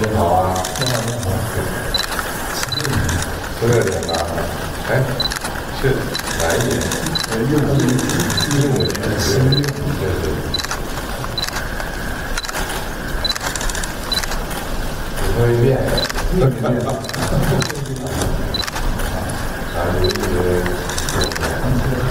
你好啊，多少点吧？哎，是哪一点？15年，对。你说一遍。啊，你